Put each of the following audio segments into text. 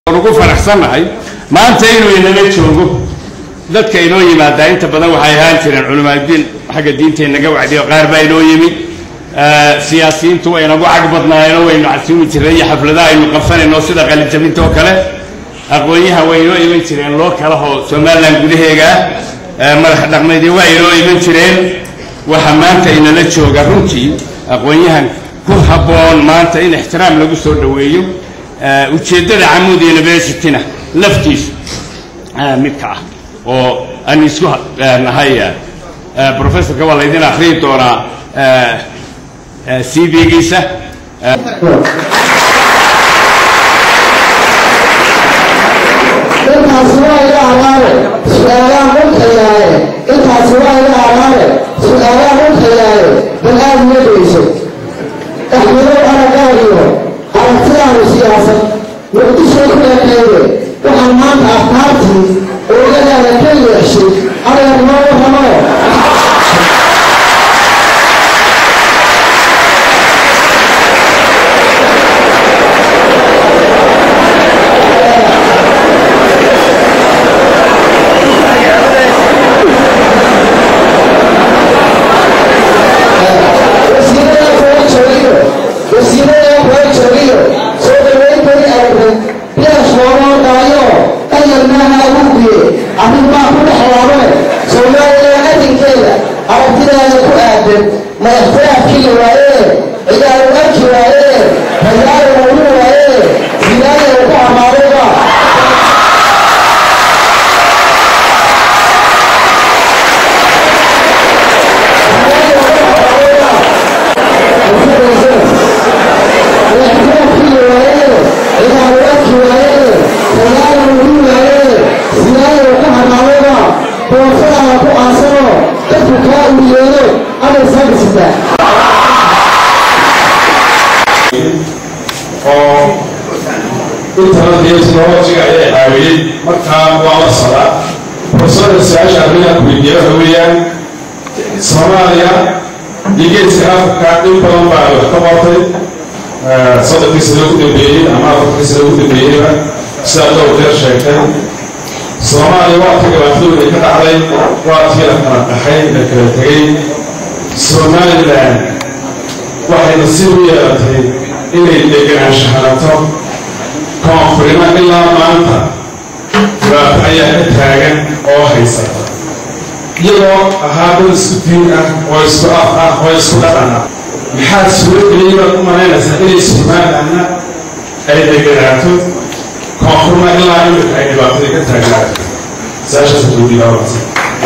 ugu faraxsanahay maanta inuu inala joogo dadka inoo yimaada inta badan waxay ahaan jireen culimadiin xagga diinteena naga wacdiyo qaar baa inoo yimid siyaasiyiintu way nagu cag badnaayeen waynu casuumi jireen xafladaha aynu qabsanayno sida qalin jabinta oo kale aqoonyaha way inoo iman jireen loo kala hoo Soomaaliland gudaheega madax dhaqameedii way inoo iman jireen waxa maanta inala jooga runtii aqoonyahan ku haboon maanta in ixtiraam lagu soo dhaweeyo ujeedada Amoud University-na laftiis midka ah oo aan isku nahay professor ka walaydin akhriin doona CV-giisa maxaad suurageliyay baad u malaynaysaa inay Soomaaliland ay deganaato koonfurna ilaa imika ay dhibaatada ka taagnaato saashaas u diiwaanaysa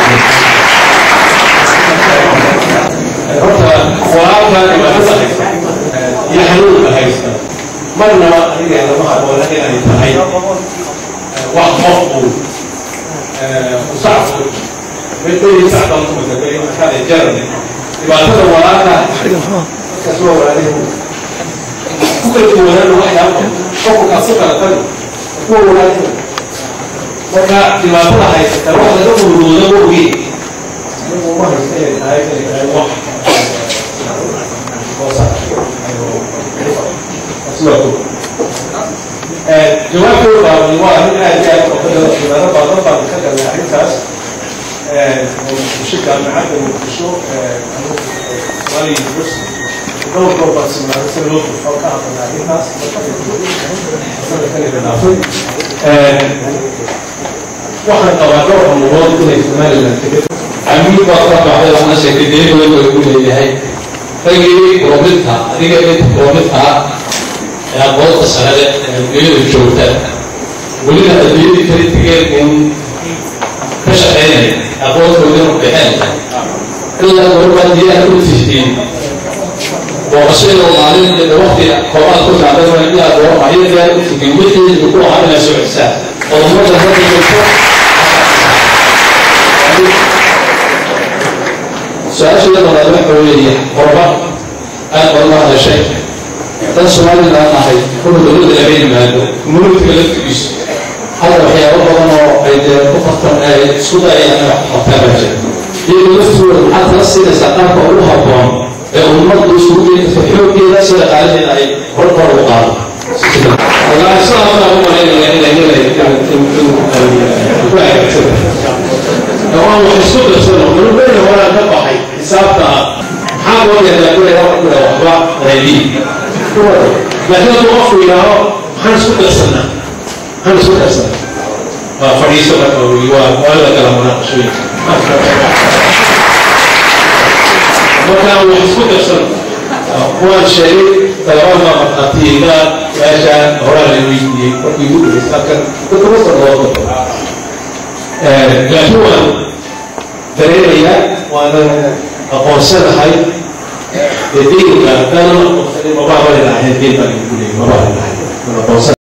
horta quraanka dhibaatada iyo xanuunka haysta marna aniga lama aqoon inay tahay wax qofku usacdo بدي ساعة متبين كان يجرب يبقى هذا ورانا كسوة ورانا كل ورانا واحد عمره فوق كسوة الفن فوق ورانا وكا يبقى هذا هاي تروح لدوم الوضوء وين ما يستاهل هاي كلام واحد جواب كل بعض الواحد هذا جاء وكذا يبقى بعض الكلام الحساس وشكرا معكم الشوق ولي بس دور بس ما نسلوه أو كهذا الناس واحد طبعا الموضوع كله احتمال الانتكاس عميل بطرق على الناس كتير ويقول لي هاي فجي روبتها هذيك اللي روبتها يا بوت السنة اللي الشوطة ولنا اللي كريت كتير من كشغالين أقول لهم بحال إلا الغربة دي أكون تشتين وغسيل ومعلم للوقت قرآن كل عدد وإنها الغربة هي دي أكون تشتين مثل يكون عمل سوء الساعة والله ده هذا الشيء سؤال شيء ده ضروري حوالي غربة أنا والله هذا شيء ده السؤال اللي أنا حي كل دول اللي بين ما ملوك كلفت هذا الحياة ربما أيد كفتر سودا يعني حتى بجد يلفوا حتى السنة سقاط أولها بام المرض سودي تفحوا كذا سير عليه أي ربما وقال الله سبحانه وتعالى raydii laakiin hadduu qofku yidhaaho maxaan isku darsanaa waa fadhiiso marka waa la kala munaaqashooyinka markaan wax isku darsan waan sheegay talabaad baa markhaatiyeyna meesha horaa la weydiiyey markii ugu dhigaysa halkan dadka masar loo dabo laakiin waan dareemayaa waana aqoonsanahay deynka haddaanan aqoonsanin mabaa bari lahayn deyn baan igu leeyay mabaa bari lahayn